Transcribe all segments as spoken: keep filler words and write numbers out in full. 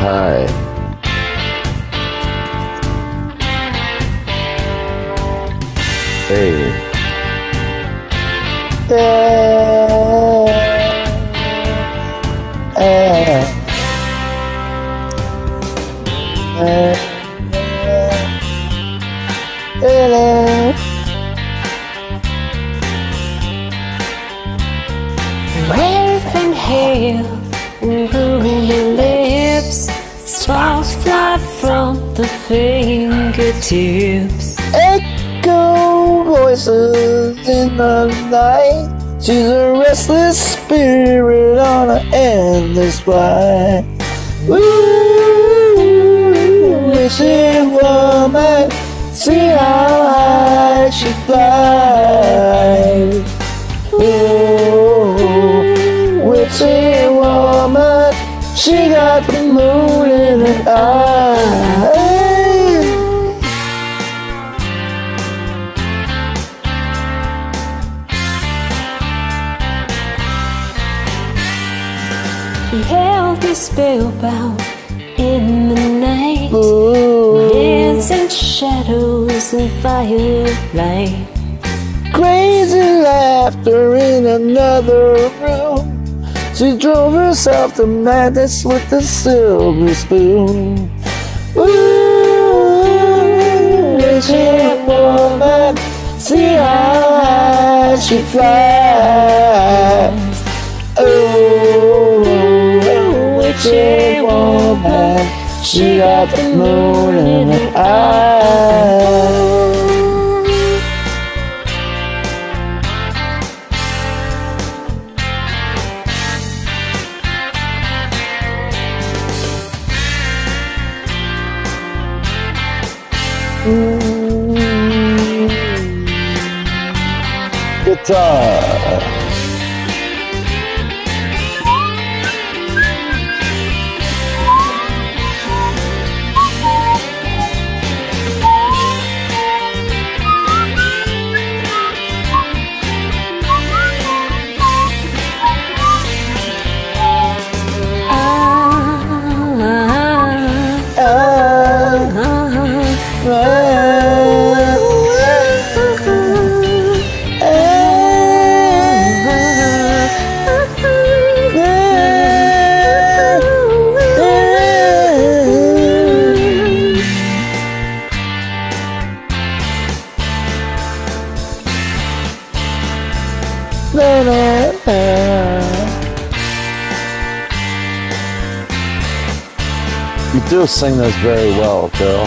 Hi. Hey. Uh, uh, uh, uh, Waving hair and gloomy lips, sparks fly from the fingertips. Echo voices in the night. She's a restless spirit on an endless flight. Ooh, witchy woman, see how high she flies. Ooh, witchy woman, she got the moon in her eye. He held me spellbound in the night. Ooh. Hands and shadows and firelight. Crazy laughter in another room. She drove herself to madness with a silver spoon. Ooh, witchy woman, see how high she flies. Oh, witchy woman, she got the moon in her eye. Mm. Guitar. You do sing this very well, girl.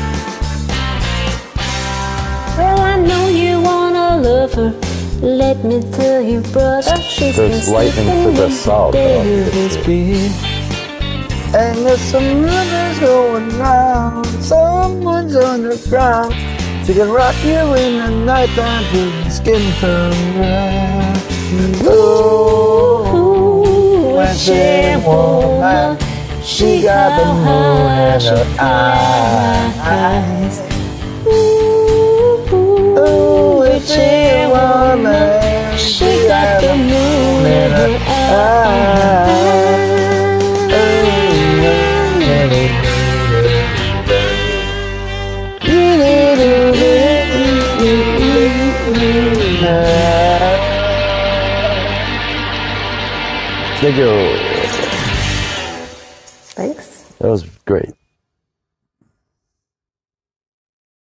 Well, I know you wanna love her. Let me tell you, brother, she's There's been lightning to sleeping the in south, bed though. with his bed. And there's some rumors going round. Someone's underground. She can rock you in the nighttime till your skin turns red. Ooh, witchy woman, she got the moon in her eyes. Ooh, witchy woman, she got the moon in her eyes. Thank you. Thanks. That was great.